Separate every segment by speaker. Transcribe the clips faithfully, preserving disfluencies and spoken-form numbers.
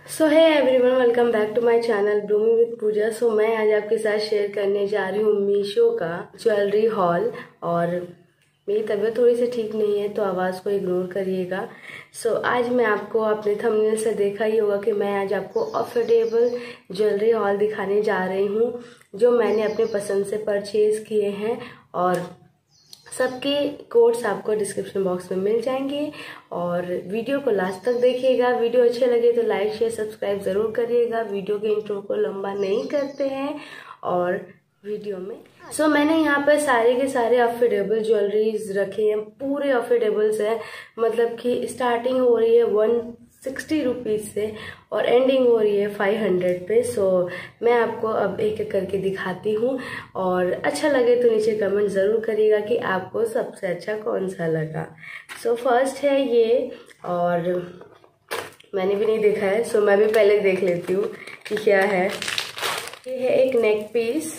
Speaker 1: So hi everyone, welcome back to my channel blooming with Pooja. So मैं आज आपके साथ शेयर करने जा रही हूँ मीशो का ज्वेलरी हॉल। और मेरी तबीयत थोड़ी सी ठीक नहीं है तो आवाज़ को इग्नोर करिएगा। सो so, आज मैं आपको अपने थंबनेल से देखा ही होगा कि मैं आज आपको अफोर्डेबल ज्वेलरी हॉल दिखाने जा रही हूँ जो मैंने अपने पसंद से परचेज़ किए हैं। और सबके कोड्स आपको डिस्क्रिप्शन बॉक्स में मिल जाएंगे। और वीडियो को लास्ट तक देखिएगा। वीडियो अच्छे लगे तो लाइक शेयर सब्सक्राइब ज़रूर करिएगा। वीडियो के इंट्रो को लंबा नहीं करते हैं और वीडियो में सो so, मैंने यहाँ पर सारे के सारे अफोर्डेबल ज्वेलरीज रखे हैं। पूरे अफोर्डेबल्स हैं, मतलब कि स्टार्टिंग हो रही है वन सिक्सटी रुपीज़ से और एंडिंग हो रही है फाइव हंड्रेड पे। सो so, मैं आपको अब एक एक करके दिखाती हूँ और अच्छा लगे तो नीचे कमेंट ज़रूर करिएगा कि आपको सबसे अच्छा कौन सा लगा। सो so, फर्स्ट है ये, और मैंने भी नहीं देखा है सो so, मैं भी पहले देख लेती हूँ कि क्या है। ये है एक नेक पीस,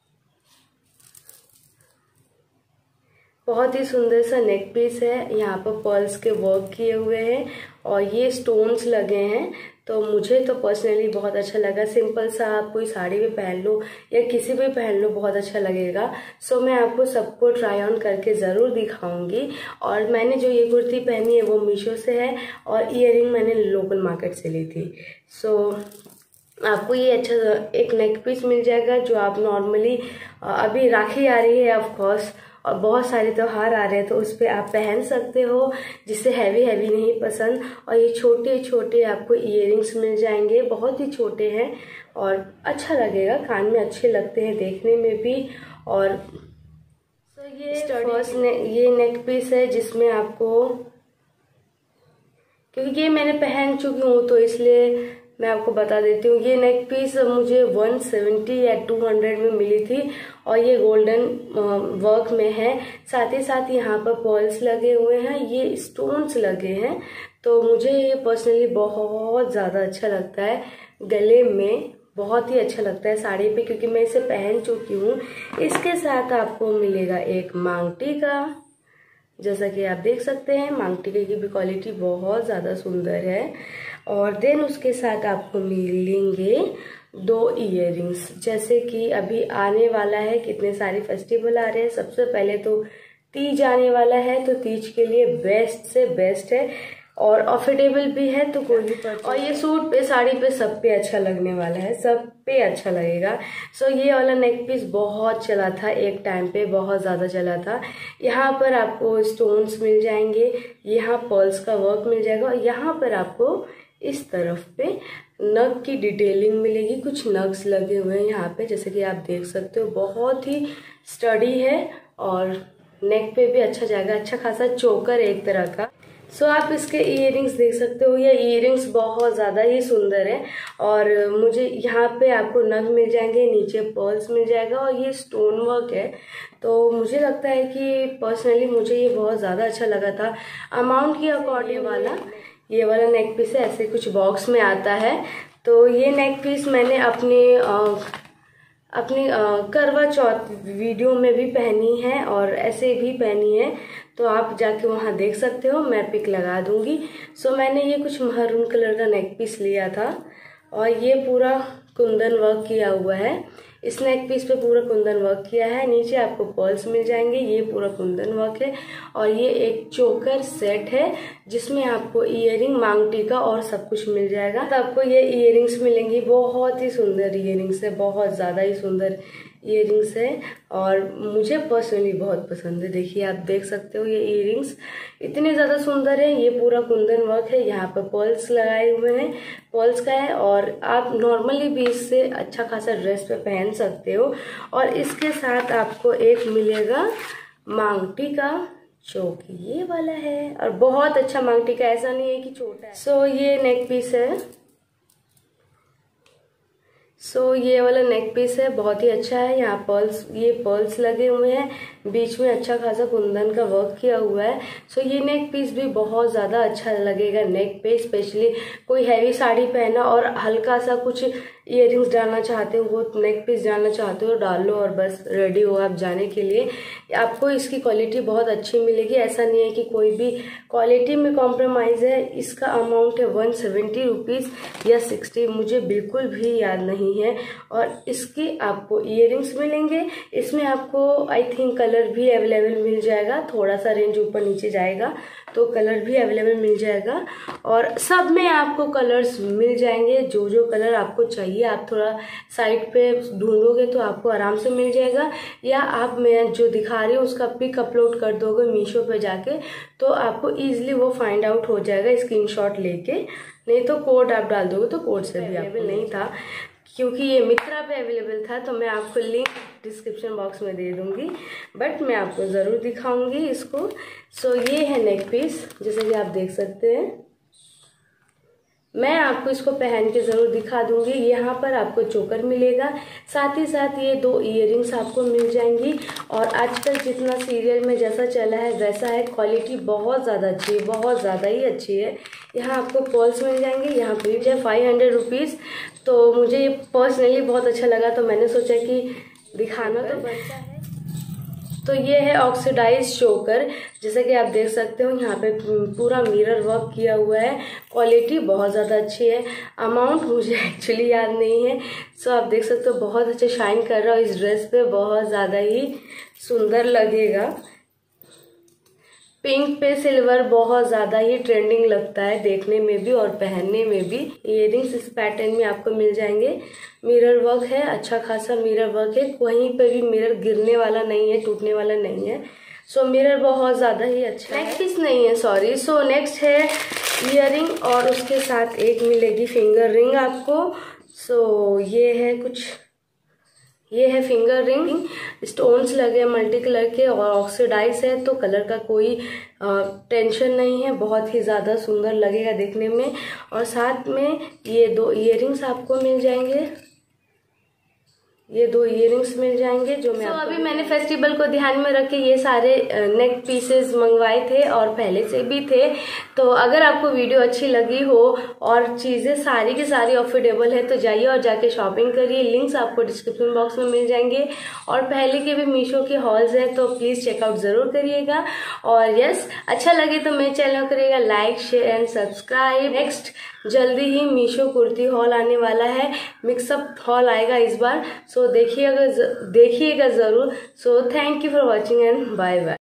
Speaker 1: बहुत ही सुंदर सा नेक पीस है। यहाँ पर पर्ल्स के वर्क किए हुए हैं और ये स्टोन्स लगे हैं। तो मुझे तो पर्सनली बहुत अच्छा लगा। सिंपल सा आप कोई साड़ी भी पहन लो या किसी भी पहन लो बहुत अच्छा लगेगा। सो मैं आपको सबको ट्राई ऑन करके ज़रूर दिखाऊंगी। और मैंने जो ये कुर्ती पहनी है वो मीशो से है और ईयरिंग मैंने लोकल मार्केट से ली थी। सो आपको ये अच्छा एक नेक पीस मिल जाएगा जो आप नॉर्मली, अभी राखी आ रही है ऑफ कोर्स और बहुत सारे त्योहार आ रहे हैं तो उस पर आप पहन सकते हो, जिससे हैवी हैवी नहीं पसंद। और ये छोटे छोटे आपको इयररिंग्स मिल जाएंगे, बहुत ही छोटे हैं और अच्छा लगेगा, कान में अच्छे लगते हैं देखने में भी। और तो ये फर्स्ट ने, ये नेक पीस है जिसमें आपको, क्योंकि ये मैंने पहन चुकी हूँ तो इसलिए मैं आपको बता देती हूँ। ये नेक पीस मुझे वन सेवेंटी या टू हंड्रेड में मिली थी और ये गोल्डन वर्क में है। साथ ही साथ यहाँ पर पर्ल्स लगे हुए हैं, ये स्टोन्स लगे हैं। तो मुझे ये पर्सनली बहुत ज़्यादा अच्छा लगता है, गले में बहुत ही अच्छा लगता है साड़ी पे, क्योंकि मैं इसे पहन चुकी हूँ। इसके साथ आपको मिलेगा एक मांग टीका, जैसा कि आप देख सकते हैं मांग टीके की भी क्वालिटी बहुत ज़्यादा सुंदर है। और देन उसके साथ आपको मिलेंगे दो इयररिंग्स, जैसे कि अभी आने वाला है, कितने सारे फेस्टिवल आ रहे हैं। सबसे पहले तो तीज आने वाला है तो तीज के लिए बेस्ट से बेस्ट है और अफोर्डेबल भी है तो कोई भी परचेज। और ये सूट पे साड़ी पे सब पे अच्छा लगने वाला है, सब पे अच्छा लगेगा। सो so, ये वाला नेक पीस बहुत चला था, एक टाइम पे बहुत ज़्यादा चला था। यहाँ पर आपको स्टोन्स मिल जाएंगे, यहाँ पर्ल्स का वर्क मिल जाएगा और यहाँ पर आपको इस तरफ पे नग की डिटेलिंग मिलेगी। कुछ नग्स लगे हुए हैं यहाँ पे, जैसे कि आप देख सकते हो, बहुत ही स्टडी है और नेक पे भी अच्छा जाएगा। अच्छा खासा चोकर एक तरह का। सो so, आप इसके इयररिंग्स देख सकते हो, ये इयररिंग्स बहुत ज़्यादा ही सुंदर है। और मुझे यहाँ पे आपको नग मिल जाएंगे, नीचे पर्ल्स मिल जाएगा और ये स्टोन वर्क है। तो मुझे लगता है कि पर्सनली मुझे ये बहुत ज़्यादा अच्छा लगा था। अमाउंट के अकॉर्डिंग वाला ये वाला नेक पीस है, ऐसे कुछ बॉक्स में आता है। तो ये नेक पीस मैंने अपने आ, अपनी करवा चौथ वीडियो में भी पहनी है और ऐसे भी पहनी है, तो आप जाके वहाँ देख सकते हो, मैं पिक लगा दूंगी। सो मैंने ये कुछ महरून कलर का नेक पीस लिया था और ये पूरा कुंदन वर्क किया हुआ है। इस नेक पीस पे पूरा कुंदन वर्क किया है, नीचे आपको पर्ल्स मिल जाएंगे, ये पूरा कुंदन वर्क है। और ये एक चोकर सेट है जिसमें आपको इयरिंग, मांग टीका और सब कुछ मिल जाएगा। तो आपको ये इयरिंग्स मिलेंगी, बहुत ही सुंदर इयरिंग्स है, बहुत ज़्यादा ही सुंदर इयरिंग्स है और मुझे पर्सनली बहुत पसंद है। देखिए आप देख सकते हो ये इयरिंग्स इतने ज़्यादा सुंदर है। ये पूरा कुंदन वर्क है, यहाँ पर पर्ल्स लगाए हुए हैं, पर्ल्स का है। और आप नॉर्मली भी इससे अच्छा खासा ड्रेस पे पहन सकते हो। और इसके साथ आपको एक मिलेगा मांग टीका, जो कि ये वाला है और बहुत अच्छा मांग टीका, ऐसा नहीं है कि छोटा है। सो so, ये नेक पीस है। सो so, ये वाला नेक पीस है, बहुत ही अच्छा है। यहाँ पर्ल्स, ये पर्ल्स लगे हुए हैं, बीच में अच्छा खासा कुंदन का वर्क किया हुआ है। सो ये नेक पीस भी बहुत ज़्यादा अच्छा लगेगा नेक पे, स्पेशली कोई हैवी साड़ी पहना और हल्का सा कुछ इयररिंग्स डालना चाहते हो, नेक पीस डालना चाहते हो, डाल लो और बस रेडी हो आप जाने के लिए। आपको इसकी क्वालिटी बहुत अच्छी मिलेगी, ऐसा नहीं है कि कोई भी क्वालिटी में कॉम्प्रोमाइज़ है। इसका अमाउंट है वन सेवेंटी रुपीज़ या सिक्सटी, मुझे बिल्कुल भी याद नहीं है। और इसकी आपको इयररिंग्स मिलेंगे, इसमें आपको आई थिंक कलर भी अवेलेबल मिल जाएगा, थोड़ा सा रेंज ऊपर नीचे जाएगा तो कलर भी अवेलेबल मिल जाएगा। और सब में आपको कलर्स मिल जाएंगे, जो जो कलर आपको चाहिए आप थोड़ा साइड पे ढूंढोगे तो आपको आराम से मिल जाएगा, या आप मैं जो दिखा रही हूँ उसका पिक अपलोड कर दोगे मीशो पे जाके तो आपको ईजिली वो फाइंड आउट हो जाएगा स्क्रीनशॉट लेके। नहीं तो कोड आप डाल दोगे तो कोड से भी अवेलेबल नहीं था, क्योंकि ये मित्रा पे अवेलेबल था तो मैं आपको लिंक डिस्क्रिप्शन बॉक्स में दे दूंगी, बट मैं आपको ज़रूर दिखाऊंगी इसको। सो ये है नेक पीस, जैसे कि आप देख सकते हैं। मैं आपको इसको पहन के ज़रूर दिखा दूंगी। यहाँ पर आपको चोकर मिलेगा, साथ ही साथ ये दो इयररिंग्स आपको मिल जाएंगी। और आजकल जितना सीरियल में जैसा चला है वैसा है, क्वालिटी बहुत ज़्यादा अच्छी है, बहुत ज़्यादा ही अच्छी है। यहाँ आपको पर्ल्स मिल जाएंगे, यहाँ पे जो है फाइव हंड्रेड रुपीज़। तो मुझे ये पर्सनली बहुत अच्छा लगा तो मैंने सोचा कि दिखाना तो बनता है। तो ये है ऑक्सीडाइज चोकर, जैसे कि आप देख सकते हो यहाँ पे पूरा मिरर वर्क किया हुआ है, क्वालिटी बहुत ज़्यादा अच्छी है। अमाउंट मुझे एक्चुअली याद नहीं है। सो आप देख सकते हो बहुत अच्छा शाइन कर रहा है इस ड्रेस पे, बहुत ज़्यादा ही सुंदर लगेगा। पिंक पे सिल्वर बहुत ज़्यादा ही ट्रेंडिंग लगता है देखने में भी और पहनने में भी। इयररिंग्स इस पैटर्न में आपको मिल जाएंगे। मिरर वर्क है, अच्छा खासा मिरर वर्क है, कहीं पे भी मिरर गिरने वाला नहीं है, टूटने वाला नहीं है। सो so, मिरर बहुत ज़्यादा ही अच्छा है। नेक्स्ट पीस नहीं है, सॉरी। सो नेक्स्ट है इयररिंग और उसके साथ एक मिलेगी फिंगर रिंग आपको। सो so, ये है कुछ, ये है फिंगर रिंग, स्टोन्स लगे मल्टी कलर के और ऑक्सीडाइज है तो कलर का कोई टेंशन नहीं है, बहुत ही ज़्यादा सुंदर लगेगा देखने में। और साथ में ये दो इयररिंग्स आपको मिल जाएंगे, ये दो इयररिंग्स मिल जाएंगे जो मैं so, अभी मैंने फेस्टिवल को ध्यान में रख के ये सारे नेक पीसेस मंगवाए थे और पहले से भी थे। तो अगर आपको वीडियो अच्छी लगी हो और चीज़ें सारी की सारी अफोर्डेबल है तो जाइए और जाके शॉपिंग करिए। लिंक्स आपको डिस्क्रिप्शन बॉक्स में मिल जाएंगे और पहले के भी मीशो के हॉल्स हैं तो प्लीज़ चेकआउट ज़रूर करिएगा। और यस, अच्छा लगे तो मेरे चैनल करिएगा like share and subscribe. Next जल्दी ही मीशो कुर्ती हॉल आने वाला है, मिक्सअप हॉल आएगा इस बार। सो देखिएगा देखिएगा ज़रूर। So thank you for watching and bye bye.